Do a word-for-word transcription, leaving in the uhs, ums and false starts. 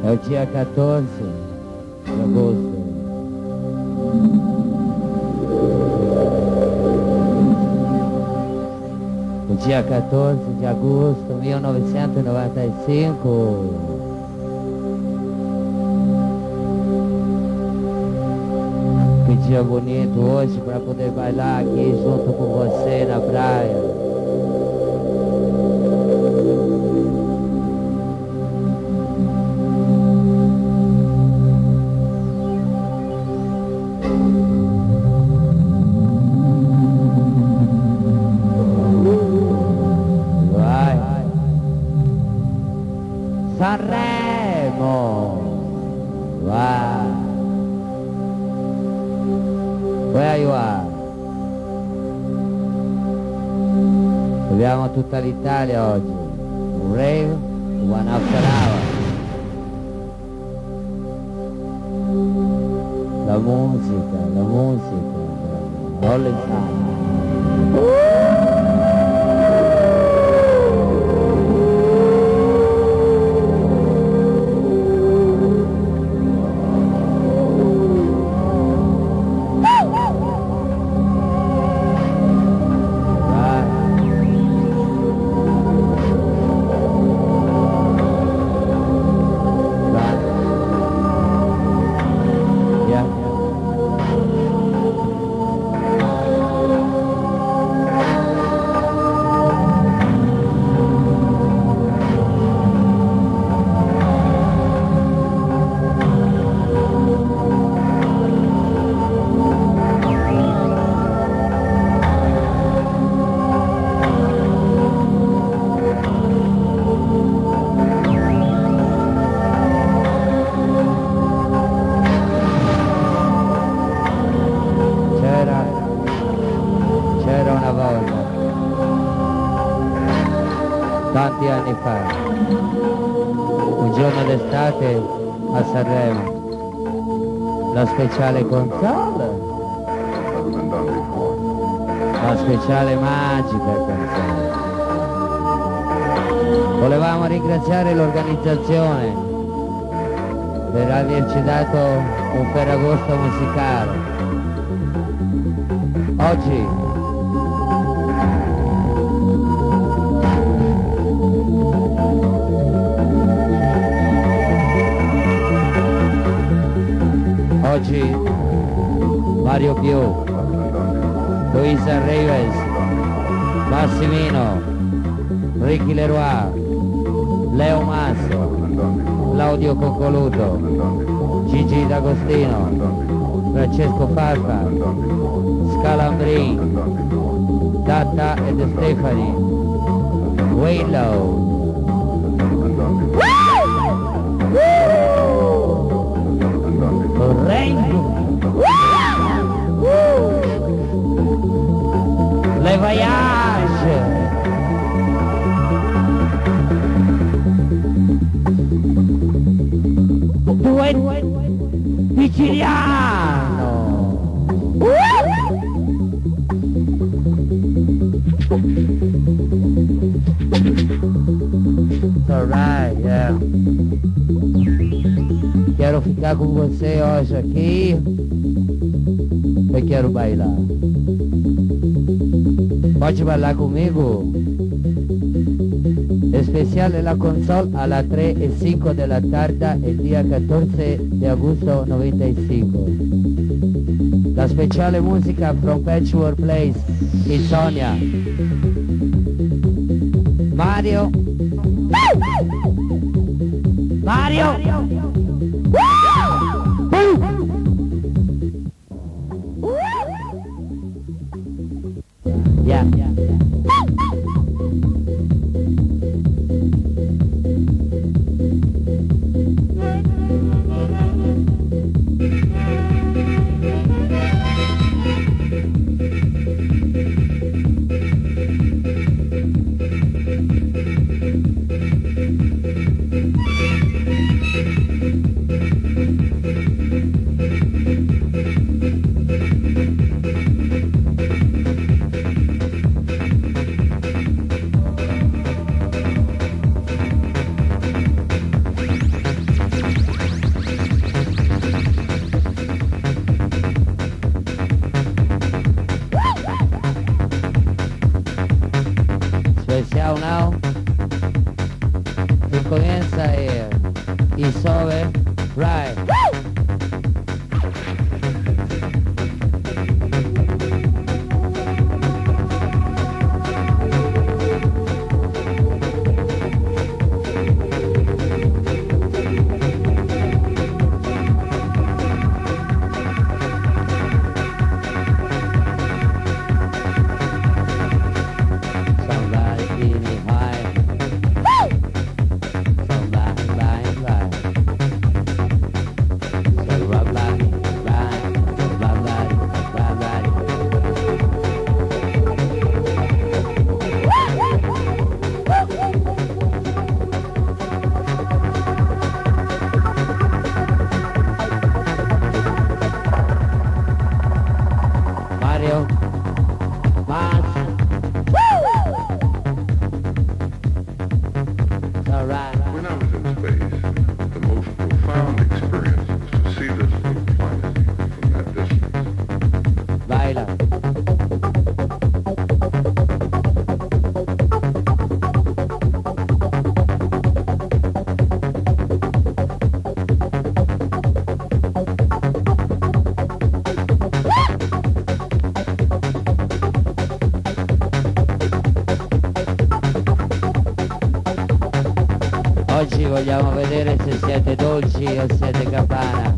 É o dia quatorze de agosto. O dia quatorze de agosto de mil novecentos e noventa e cinco. Que dia bonito hoje para poder bailar aqui junto com você na praia. Sanremo! Wow! Where you are? Abbiamo tutta l'Italia oggi. Un rave, one after hour. La musica, la musica, all the time. Tanti anni fa, un giorno d'estate a Sanremo, la speciale console, la speciale magica console. Volevamo ringraziare l'organizzazione per averci dato un Ferragosto musicale. Oggi Oggi Mario Più, Luisa Reyes, Massimino, Ricky Leroy, Leo Masso, Claudio Coccoluto, Gigi D'Agostino, Francesco Farfa, Scalambrini, Data e De Stefani, Willow. Le Voyage, Duet Siciliano, alright, yeah. Quero ficar com você hoje aqui. Eu quero bailar. Pode bailar comigo? Especiale la console alla tre e cinque della tarda il dia quattordici di agosto novantacinque. La speciale musica from Patchwork Place in Sonia. Mario. Mario. Yeah, yeah, yeah. now y comienza a ir y sube, right. Mario, Mars. All right. When I was in space, the most profound experience was to see this little planet from that distance. Baila. Oggi vogliamo vedere se siete dolci o siete campana.